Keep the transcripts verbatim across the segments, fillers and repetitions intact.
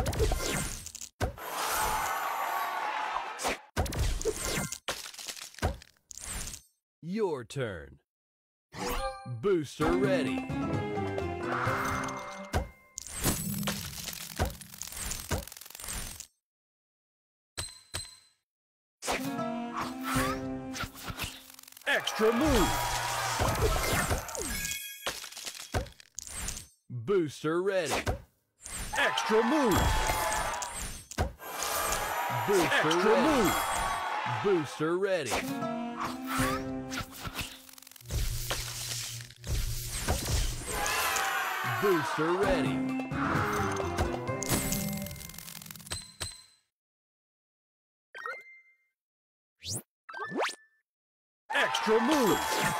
Your turn. Booster ready. Extra move. Booster ready. Extra move. Booster Extra ready. Move. Booster ready. Booster ready. Extra move.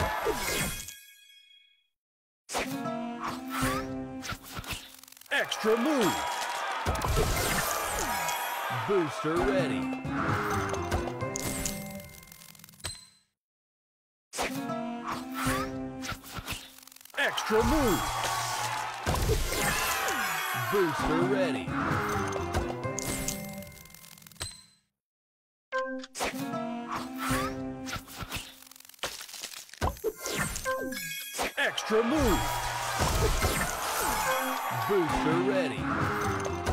Extra move. Booster ready. Extra move. Booster ready. Extra move. Booster ready.